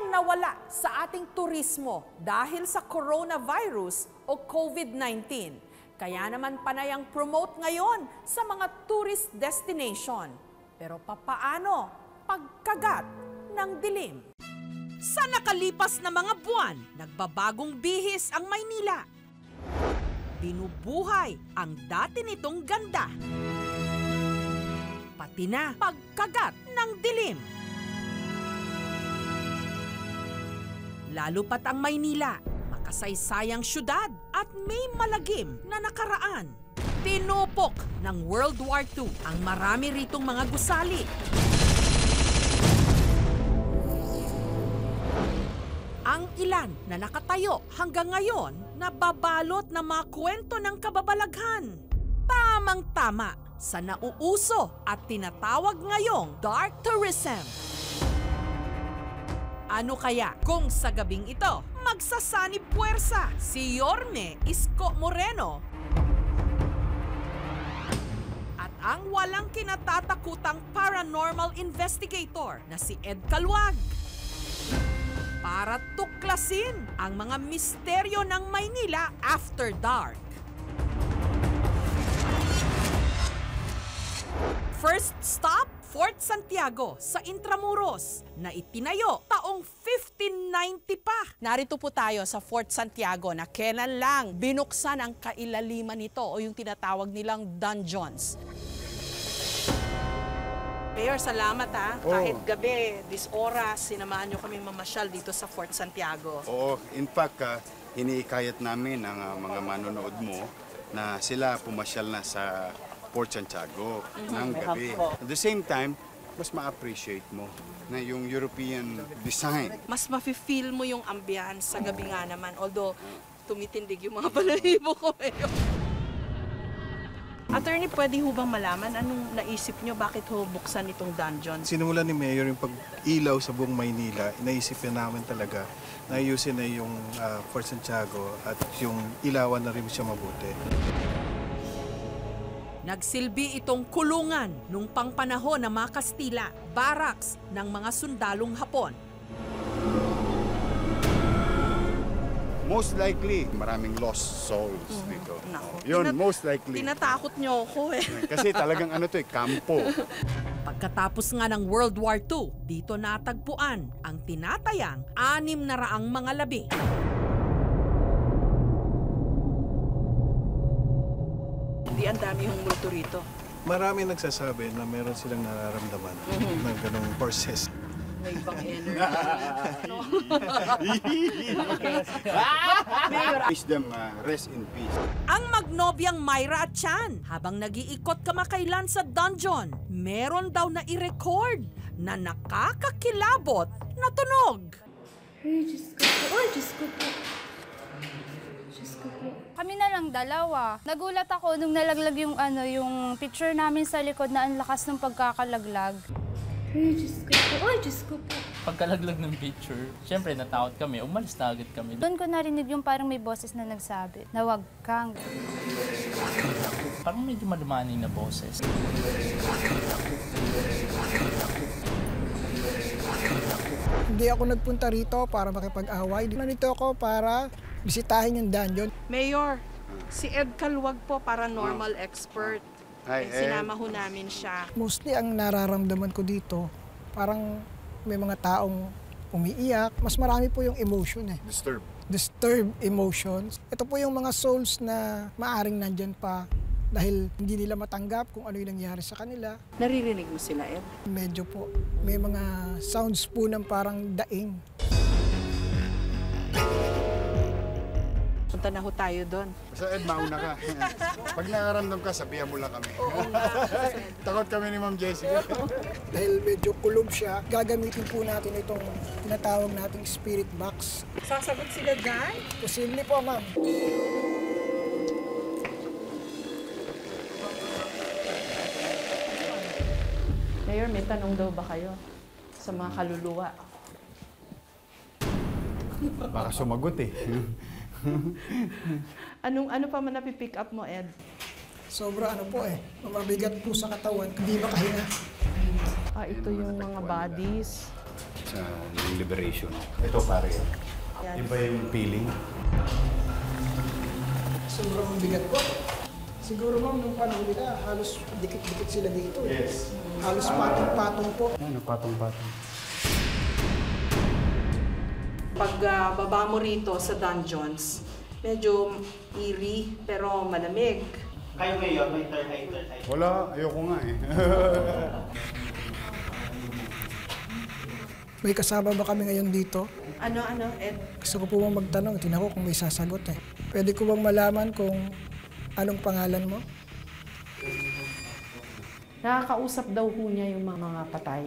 Biglang nawala sa ating turismo dahil sa coronavirus o COVID-19. Kaya naman panayang promote ngayon sa mga tourist destination. Pero papaano pagkagat ng dilim? Sa nakalipas na mga buwan, nagbabagong bihis ang Maynila. Binubuhay ang dati nitong ganda. Pati na pagkagat ng dilim. Lalo pat ang Maynila, makasaysayang syudad at may malagim na nakaraan. Tinupok ng World War II ang marami ritong mga gusali. Ang ilan na nakatayo hanggang ngayon nababalot na mga kwento ng kababalaghan. Tamang-tama sa nauuso at tinatawag ngayong dark tourism. Ano kaya kung sa gabing ito magsasanib puwersa si Yorme Isko Moreno at ang walang kinatatakutang paranormal investigator na si Ed Caluag para tuklasin ang mga misteryo ng Maynila after dark. First stop, Fort Santiago sa Intramuros na itinayo taong 1590 pa. Narito po tayo sa Fort Santiago na kailan lang binuksan ang kailaliman nito o yung tinatawag nilang dungeons. Mayor, salamat ha. Kahit gabi, this oras, sinamahan nyo kami mamasyal dito sa Fort Santiago. Oo, in fact, hiniikayat namin ang mga manonood mo na sila pumasyal na sa Fort Santiago ng gabi. At the same time, mas ma-appreciate mo na yung European design. Mas mafe-feel mo yung ambiance sa gabi nga naman. Although, tumitindig yung mga balahibo ko ngayon. Attorney, pwede ho bang malaman anong naisip nyo? Bakit ho buksan itong dungeon? Sinimula ni Mayor yung pag-ilaw sa buong Maynila. Naisip namin talaga na ayusin na yung Fort Santiago at yung ilawan na rin siya mabuti. Nagsilbi itong kulungan nung pangpanahon ng mga Kastila, barracks ng mga sundalong Hapon. Most likely, maraming lost souls dito. Yun, most likely. Tinatakot nyo ako eh. Kasi talagang ano to kampo. Pagkatapos nga ng World War II, dito natagpuan ang tinatayang 600 mga labi. Hindi ang dami yung multo rito. Marami nagsasabi na meron silang nararamdaman ng ganong forces. May ibang energy. Wish them rest in peace. Ang magnobyang Myra at Chan, habang nag-iikot kamakailan sa dungeon, meron daw na i-record na nakakakilabot na tunog. Ay, Diyos ko po. Ay, Diyos ko po. Diyos ko po. Kami na lang dalawa. Nagulat ako nung nalaglag yung yung picture namin sa likod na ang lakas ng pagkakalaglag. Ay, Diyos ko po. Ay, Diyos ko po. Pagkalaglag ng picture, syempre natakot kami, umalis na agad kami. Doon ko narinig yung parang may boses na nagsabi na wag kang. Parang medyo malumaning na boses. Hindi ako nagpunta rito para makipag-away. Nandito ako para bisitahin yung dungeon. Mayor, si Ed Caluag po, paranormal expert. Hi, Sinama ho namin siya. Mostly ang nararamdaman ko dito, parang may mga taong umiiyak. Mas marami po yung emotion eh. Disturbed emotions. Ito po yung mga souls na maaring nandyan pa dahil hindi nila matanggap kung ano yung nangyari sa kanila. Naririnig mo sila, Ed? Medyo po. May mga sounds po ng parang daing. Punta na ho tayo doon. Basta Ed, mauna ka. Pag nakaramdam ka, sabihan mo lang kami. Takot kami ni Ma'am Jessica. Dahil medyo kulob siya, gagamitin po natin itong tinatawag nating spirit box. Sasagot sila dyan? Posible po, ma'am. Mayor, may tanong daw ba kayo sa mga kaluluwa? Baka sumagot eh. Ano pa man napipick up mo, Ed? Sobra po mabigat po sa katawan, hindi makahinga. Ito yung mga bodies. sa liberation. Ito pare, iba yung feeling. Sobrang bigat po. Siguro ma'am, nung panahon nila, halos dikit-dikit sila dito. Yes. Halos patong-patong po. Ano, patong-patong. Pag baba mo rito sa dungeons, medyo eerie pero malamig. Kayo ngayon, may third eye. Wala, ayoko nga eh. May kasama ba kami ngayon dito? Ano, Ed? Gusto ko po bang magtanong, tingnan ko kung may sasagot eh. Pwede ko bang malaman kung anong pangalan mo? Nakakausap daw ho niya yung mga patay.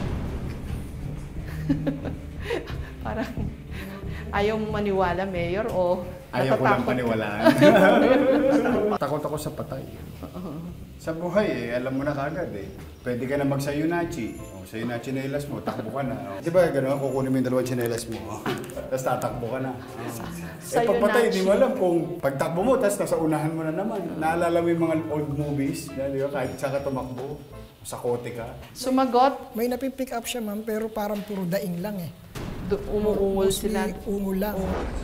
Parang ayaw mo maniwala, Mayor, o Ayaw ko lang natatakot? paniwalaan. Takot ako sa patay. Sa buhay eh, alam mo na kagad eh. Pwede ka na mag-sayunachi. O, sayunachi chinelas mo, takbo ka na. Di ba gano'n, kukunin mo yung dalawang chinelas mo. Tapos tatakbo ka na. Eh pagpatay, di mo alam kung pagtakbo mo, tapos nasa unahan mo na naman. Naalala mo yung mga old movies, di ba? Kahit saan ka tumakbo, sa kote ka. Sumagot, May napipick up siya ma'am, pero parang puro daing lang eh. umuungol sila. Mostly ungol lang.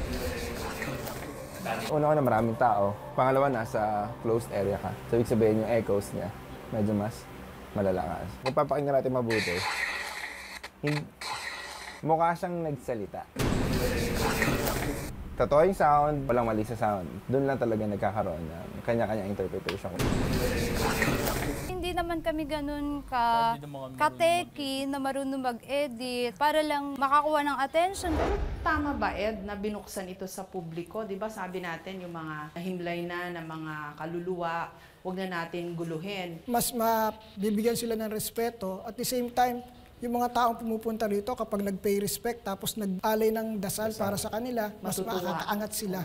Una na maraming tao. Pangalawa, nasa closed area ka. So, ibig sabihin yung echoes niya, medyo mas malalakas. Kung papakinggan natin mabuti, mukha siyang nagsalita. Totoo yung sound, walang mali sa sound. Doon lang talaga nagkakaroon ng kanya-kanya interpretation. Hindi naman kami ganun Hindi naman kami kateki na marunong mag-edit para lang makakuha ng attention. Tama ba, Ed, na binuksan ito sa publiko? Di ba sabi natin yung mga nahimlay na ng mga kaluluwa, huwag na natin guluhin. Mas mabibigyan sila ng respeto. At the same time, yung mga taong pumupunta rito kapag nag-pay respect tapos nag-alay ng dasal para sa kanila, mas Matutuwa. makakaangat sila.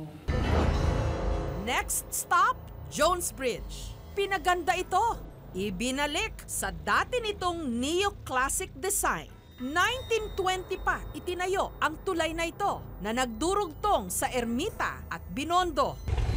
Next stop, Jones Bridge. Pinaganda ito. Ibinalik sa dati nitong neoclassic design. 1920 pa itinayo ang tulay na ito na nagdurugtong sa Ermita at Binondo.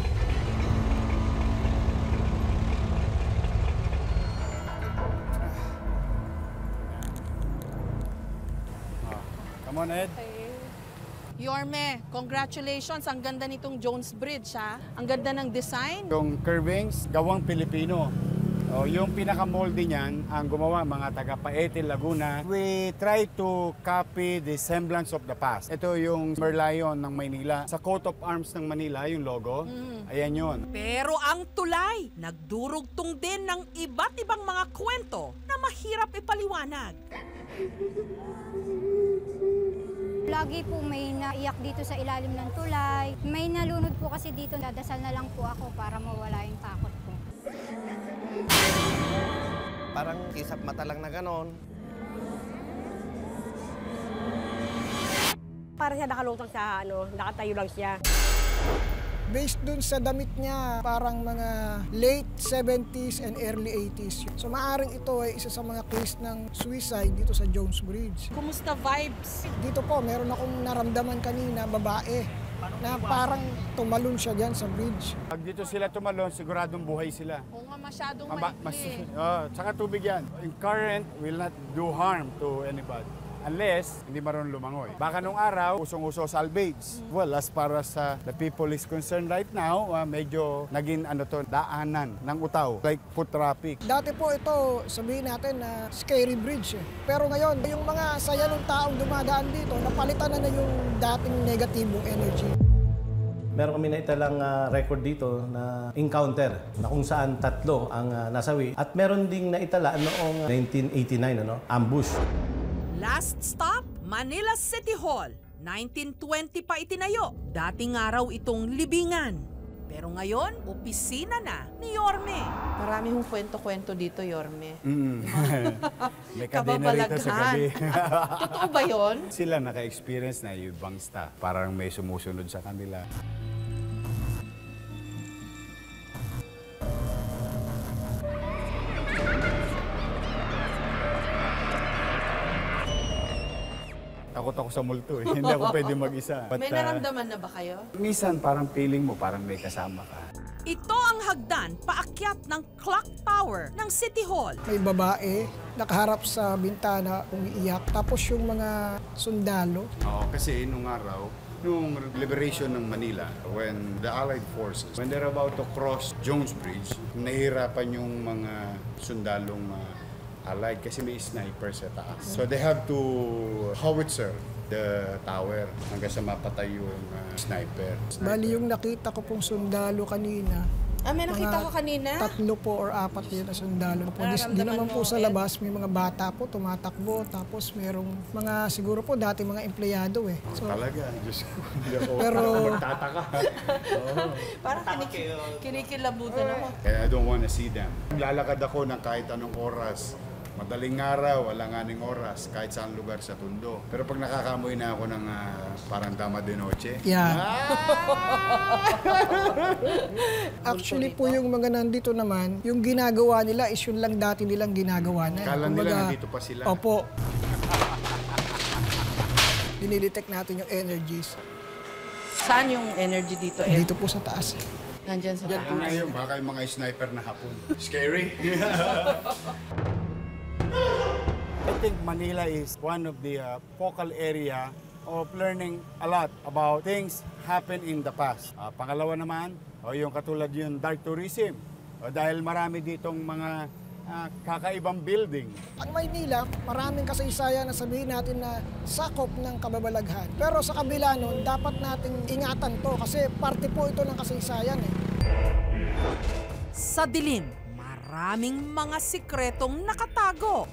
Come on, Ed. Yorme, congratulations. Ang ganda nitong Jones Bridge, ha? Ang ganda ng design. Yung curvings, gawang Pilipino. O, yung pinaka-moldy niyan, ang gumawa mga taga Paete, Laguna. We try to copy the semblance of the past. Ito yung Merlion ng Maynila. Sa coat of arms ng Manila, yung logo, ayan yun. Pero ang tulay, nagdurugtong din ng iba't ibang mga kwento na mahirap ipaliwanag. Lagi po may naiyak dito sa ilalim ng tulay. May nalunod po kasi dito. Dadasal na lang po ako para mawala yung takot ko. Parang kisap mata lang na ganon. Para siya nakalutang sa nakatayo lang siya. Based dun sa damit niya, parang mga late 70s and early 80s. So maaring ito ay isa sa mga case ng suicide dito sa Jones Bridge. Kumusta vibes? Dito po, meron akong naramdaman kanina, babae, na parang tumalon siya dyan sa bridge. Pag dito sila tumalon, siguradong buhay sila. Oo nga, masyadong Mas, maikli. tsaka tubig yan. Yung current will not do harm to anybody. Unless hindi marunong lumangoy. Baka nung araw, usong-uso salvage. Well, as far as the people is concerned right now, medyo naging daanan ng utaw, like foot traffic. Dati po ito, sabihin natin na scary bridge eh. Pero ngayon, yung mga saya ng taong dumadaan dito, napalitan na yung dating negatibong energy. Meron kami naitalang record dito na encounter na kung saan 3 ang nasawi. At meron ding naitala noong 1989, ambush. Last stop, Manila City Hall. 1920 pa itinayo. Dating araw itong libingan. Pero ngayon, opisina na ni Yorme. Marami hong kwento-kwento dito, Yorme. May kadena rito sa gabi. Totoo ba yun? Sila naka-experience na yung ibang staff. Parang may sumusunod sa kanila. Takot ako sa multo eh. Hindi ako pwede mag-isa. May naramdaman na ba kayo? Minsan parang feeling mo parang may kasama ka. Ito ang hagdan paakyat ng clock tower ng City Hall. May babae, nakaharap sa bintana, umiiyak. Tapos yung mga sundalo. Oo, kasi nung araw, nung liberation ng Manila, when the Allied forces, when they're about to cross Jones Bridge, nahihirapan yung mga sundalong Allied kasi may sniper sa taas. So they have to howitzer the tower hanggang sa mapatay yung sniper. Bali yung nakita ko pong sundalo kanina. May nakita ko kanina? 3 po or 4 yun na sundalo po. Di naman po sa labas, may mga bata po tumatakbo. Tapos merong mga siguro po dati mga empleyado eh. So, talaga, Diyos ko. Hindi ako pero magtataka. Parang kinikilabutan ako. I don't wanna see them. Lalakad ako ng kahit anong oras. Madaling araw, walang aning oras, kahit saan lugar sa Tondo. Pero pag nakakamoy na ako ng parang dama de noche. Yeah. Actually po yung mga nandito naman, yung ginagawa nila is yun lang dati nilang ginagawa na. Kala nila nandito pa sila. Opo. Dinidetect natin yung energies. Saan yung energy dito, Ed? Dito po sa taas. Nandyan sa taas. Ngayon, baka yung mga sniper na hapon. Scary. I think Manila is one of the focal area of learning a lot about things happen in the past. Pangalawa naman, yung katulad yung dark tourism. Dahil marami ditong mga kakaibang building. Ang Maynila, maraming kasaysayan na sabihin natin na sakop ng kababalaghan. Pero sa kabila nun, dapat nating ingatan to kasi parte po ito ng kasaysayan eh. Sa dilim, maraming mga sikretong nakatago.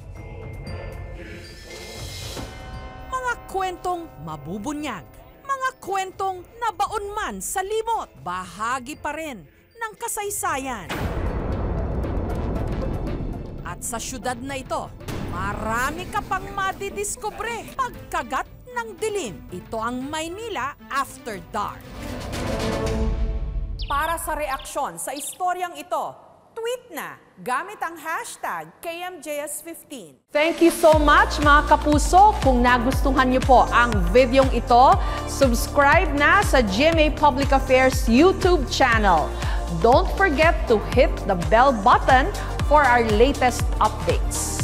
Mga kwentong mabubunyag. Mga kwentong nabaon man sa limot. Bahagi pa rin ng kasaysayan. At sa syudad na ito, marami ka pang madidiskubre pagkagat ng dilim. Ito ang Maynila After Dark. Para sa reaksyon sa istoryang ito, tweet na gamit ang hashtag KMJS15. Thank you so much mga kapuso. Kung nagustuhan niyo po ang videong ito, subscribe na sa GMA Public Affairs YouTube channel. Don't forget to hit the bell button for our latest updates.